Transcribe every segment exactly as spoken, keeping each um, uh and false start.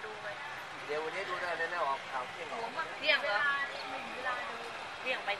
ดูไหมเดี๋ยววันนี้ดูได้แน่ๆออกข่าวเที่ยงเที่ยงเหรอเที่ยงไป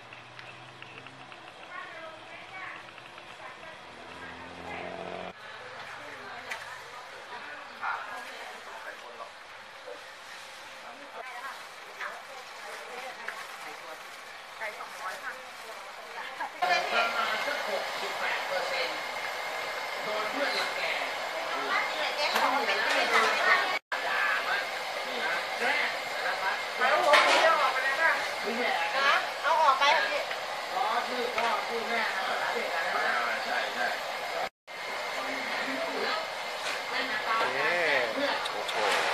ไก่สองร้อยค่ะประมาณสักหกสิบแปดเปอร์เซ็นต์โดนเพื่อนหลักแก่เขาเหนื่อยแล้วไม่ได้ด่ามันแม่แล้วหัวผีเอาออกไปเลยนะเอาออกไปพี่อ๋อชื่อพ่อชื่อแม่ภาษาเด็กกันนะใช่ใช่โอ้โห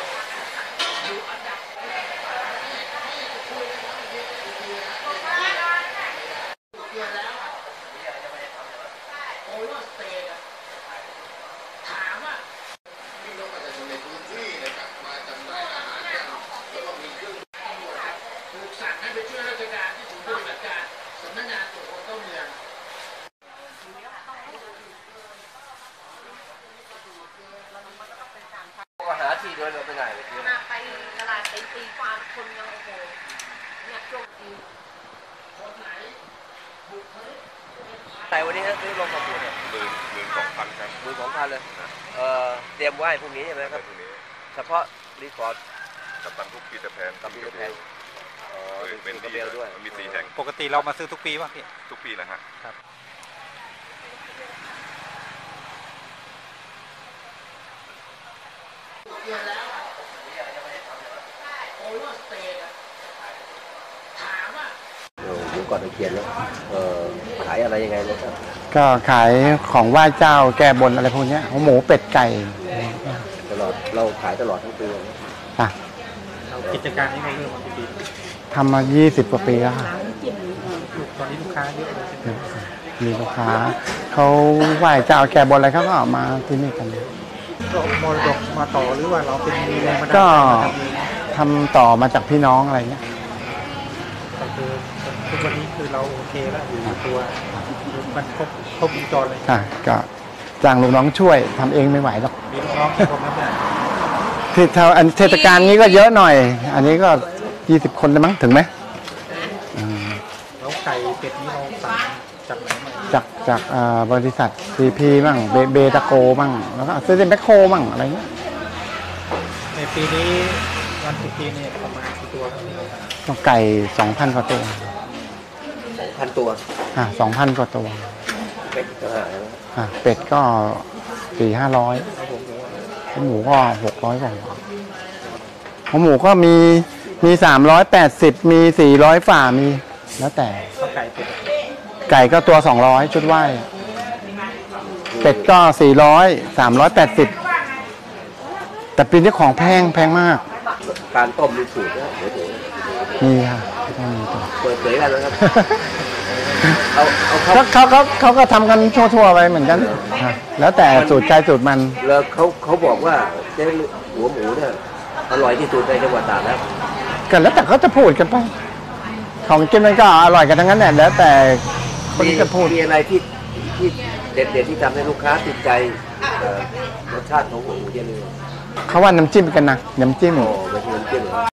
ไปช่วยราชการที่ศูนย์ปฏิบัติการสำนักงานตรวจคนเข้าเมืองก็หาที่ด้วยเราไปไหนเลยขณะไปตลาดไปตีความคนยังโอ้โหเนี่ยโจมตีคนไหนบุกเขาแต่วันนี้ซื้อลงกระปุกเนี่ยหมื่นหมื่นสองพันครับหมื่นสองพันเลยเอ่อเตรียมไหว้พรุ่งนี้ใช่ไหมครับเฉพาะรีสอร์ทกัปตันทุกปีจะแพงกับปีจะแพงเป็นดีด้วยมีสี่แห่งปกติเรามาซื้อทุกปีป่ะพี่ทุกปีนะฮะครับเดือนแล้วโอเวอร์สเตย์ถามว่าเดี๋ยวก่อนจะเขียนแล้วเออขายอะไรยังไงเลยครับก็ขายของไหว้เจ้าแก้บนอะไรพวกนี้หมูเป็ดไก่ตลอดเราขายตลอดทั้งปีอ่ะกิจการนี้เราเริ่มมากี่ปีทำมายี่สิบกว่าปีแล้วตอนนี้ลูกค้าเยอะเลยมีลูกค้าเขาไหว้เจ้าแก้บนอะไรเขาก็ออกมาที่นี่กันมรดกมาต่อหรือว่าเราเป็นแรงบันดาลใจก็ทำต่อมาจากพี่น้องอะไรเงี้ยก็คือทุกวันนี้คือเราโอเคแล้วอยู่ตัวมันครบครบวงจรเลยค่ะก็จ้างลูกน้องช่วยทำเองไม่ไหวหรอกมีลูกน้องกี่คนครับที่เทศกาลนี้ก็เยอะหน่อยอันนี้ก็ยี่สิบคนเลยมั้งถึงไหมแล้วไก่เป็ดนี้เราสั่งจากไหนมาจากจากบริษัทซีพีมั่งเบตาโกมั่งแล้วก็ซื้อเป็นแบคโคมั่งอะไรเงี้ยในปีนี้วันสุดทีเนี่ยประมาณกี่ตัวก็ไก่สองพันกว่าตัวสองพันตัวอ่าสองพันกว่าตัวเป็ดก็อ่าเป็ดก็สี่ห้าร้อยหมูก็หกร้อยกว่าของหมูก็มีมีสามร้อยแปดสิบมีสี่ร้อยฝ่ามีแล้วแต่ไก่เป็ดไก่ก็ตัวสองร้อยชุดไหว้เป็ดก็สี่ร้อยสามร้อยแปดสิบแต่ปีนี้ของแพงแพงมากการต้มมีสูตรนะเดี๋ยวมีค่ะเปิดเผยกันแล้วครับเขาเขาเขาเขาก็ทำกันทั่วๆไปเหมือนกันแล้วแต่สูตรใจสูตรมันแล้วเขาเขาบอกว่าเจ๊หัวหมูเนี่ยอร่อยที่สุดในจังหวัดตากแล้วกันแล้วแต่เขาจะพูดกันไปของกินมันก็อร่อยกันทั้งนั้นแหละแล้วแต่คนจะพูดมีอะไรที่ที่เด็ดๆที่ทำให้ลูกค้าติดใจรสชาติของหัวหมูเจ๊เลยเขาว่าน้ำจิ้มกันนะน้ำจิ้มโอ้เป็นน้ำจิ้ม